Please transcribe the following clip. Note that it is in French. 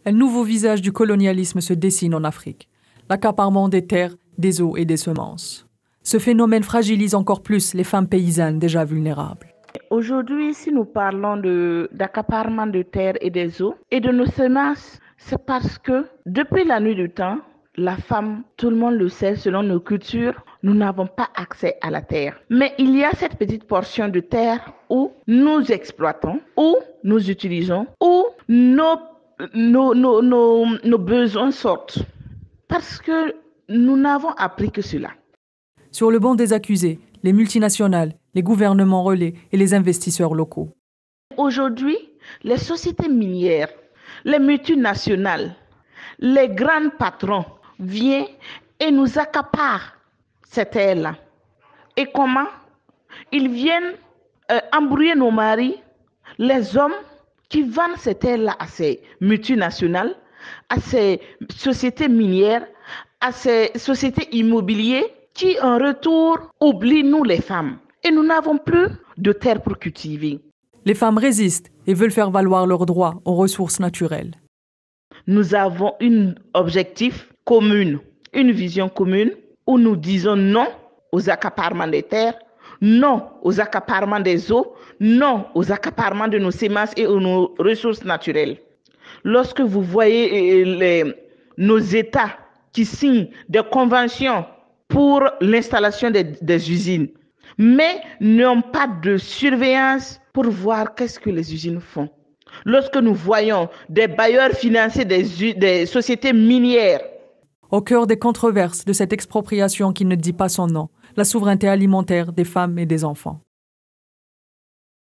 Un nouveau visage du colonialisme se dessine en Afrique. L'accaparement des terres, des eaux et des semences. Ce phénomène fragilise encore plus les femmes paysannes déjà vulnérables. Aujourd'hui, si nous parlons d'accaparement de terres et des eaux et de nos semences, c'est parce que depuis la nuit du temps, la femme, tout le monde le sait, selon nos cultures, nous n'avons pas accès à la terre. Mais il y a cette petite portion de terre où nous exploitons, où nous utilisons, où nos besoins sortent. Parce que nous n'avons appris que cela. Sur le banc des accusés, les multinationales, les gouvernements relais et les investisseurs locaux. Aujourd'hui, les sociétés minières, les multinationales, les grands patrons viennent et nous accaparent ces terres-là. Et comment? Ils viennent embrouiller nos maris, les hommes qui vendent ces terres-là à ces multinationales, à ces sociétés minières, à ces sociétés immobilières qui en retour oublient nous les femmes. Et nous n'avons plus de terre pour cultiver. Les femmes résistent et veulent faire valoir leurs droits aux ressources naturelles. Nous avons un objectif commun, une vision commune où nous disons non aux accaparements des terres, non aux accaparements des eaux, non aux accaparements de nos semences et de nos ressources naturelles. Lorsque vous voyez nos États qui signent des conventions pour l'installation des usines, mais n'ont pas de surveillance pour voir qu'est-ce que les usines font. Lorsque nous voyons des bailleurs financiers des sociétés minières. Au cœur des controverses de cette expropriation qui ne dit pas son nom, la souveraineté alimentaire des femmes et des enfants.